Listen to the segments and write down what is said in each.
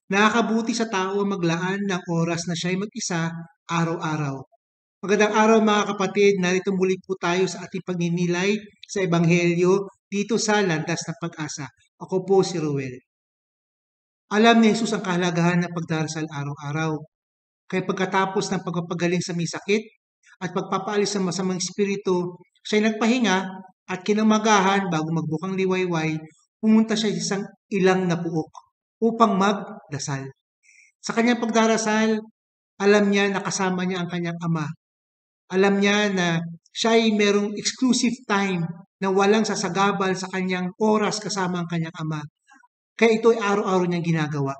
Nakakabuti sa tao ang maglaan ng oras na siya'y mag-isa araw-araw. Magandang araw mga kapatid, narito muli po tayo sa ating pagninilay sa Ebanghelyo dito sa Landas ng Pag-asa. Ako po si Ruel. Alam ni Jesus ang kahalagahan ng pagdarasal araw-araw. Kaya pagkatapos ng pagpapagaling sa may sakit at pagpapaalis sa masamang espiritu, siya'y nagpahinga at kinamagahan bago magbukang liwayway, pumunta siya sa isang ilang na puok upang magdasal. Sa kanyang pagdarasal, alam niya na kasama niya ang kanyang ama. Alam niya na siya ay merong exclusive time na walang sasagabal sa kanyang oras kasama ang kanyang ama. Kaya ito ay araw-araw niyang ginagawa.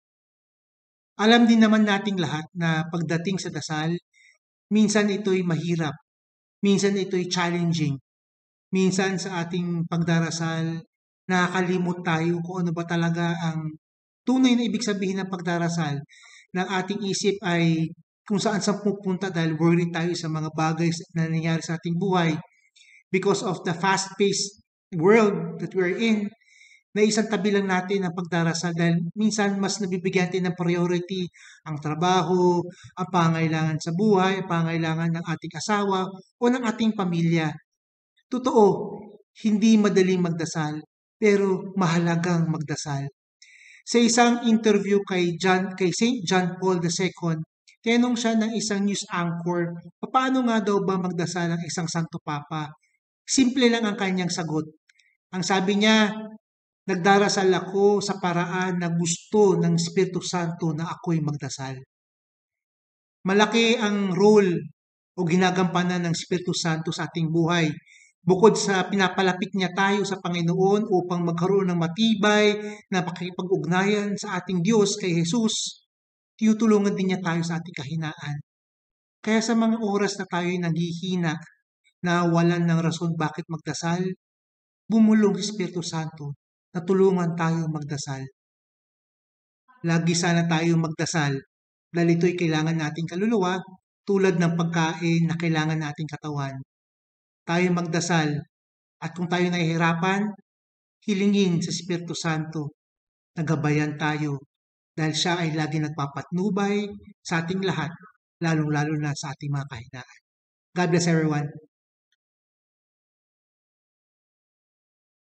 Alam din naman nating lahat na pagdating sa dasal, minsan ito'y mahirap, minsan ito'y challenging. Minsan sa ating pagdarasal, nakakalimot tayo kung ano ba talaga ang tunay na ibig sabihin ng pagdarasal. Ng ating isip ay kung saan sa pupunta dahil worried tayo sa mga bagay na nangyayari sa ating buhay. Because of the fast-paced world that we're in, na isang tabi lang natin ang pagdarasal dahil minsan mas nabibigyan natin ng priority ang trabaho, ang pangailangan sa buhay, ang pangailangan ng ating asawa o ng ating pamilya. Totoo, hindi madaling magdasal, pero mahalagang magdasal. Sa isang interview kay St. John Paul II, tinanong siya ng isang news anchor, paano nga daw ba magdasal ang isang Santo Papa? Simple lang ang kanyang sagot. Ang sabi niya, nagdarasal ako sa paraan na gusto ng Espiritu Santo na ako'y magdasal. Malaki ang role o ginagampanan ng Espiritu Santo sa ating buhay. Bukod sa pinapalapit niya tayo sa Panginoon upang magkaroon ng matibay na pakikipag-ugnayan sa ating Diyos kay Jesus, tinutulungan din niya tayo sa ating kahinaan. Kaya sa mga oras na tayo'y naghihina, na walan ng rason bakit magdasal, bumulong si Espiritu Santo na tulungan tayo magdasal. Lagi sana tayo magdasal dahil ito'y kailangan nating kaluluwa tulad ng pagkain na kailangan nating katawan. Tayo magdasal at kung tayo nahihirapan, hilingin sa Espiritu Santo na gabayan tayo dahil siya ay lagi nagpapatnubay sa ating lahat, lalong-lalo na sa ating mga kahinaan. God bless everyone.